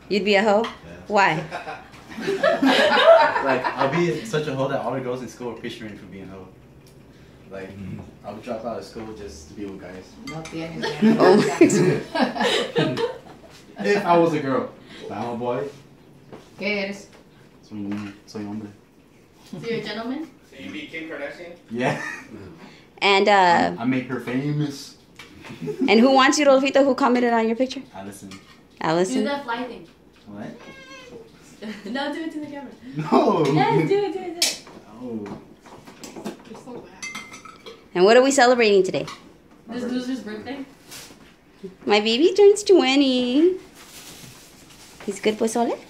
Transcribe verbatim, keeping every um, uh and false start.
You'd be a hoe? Yeah. Why? Like, I'll be such a hoe that all the girls in school are picturing me for being a hoe. Like, mm-hmm. I would drop out of school just to be with guys. No tienes. Oh. If I was a girl. But I'm a boy. ¿Qué eres? Soy un, soy hombre. So you're a gentleman? So you be Kim Kardashian? Yeah. And uh, I make her famous. and who wants you, Rodolfito? Who commented on your picture? Allison. Allison. Do that fly thing. What? No, do it to the camera. No. Yes, do it, do it, do it. Oh. You're so bad. And what are we celebrating today? This loser's birthday? My baby turns twenty. He's good, pozole?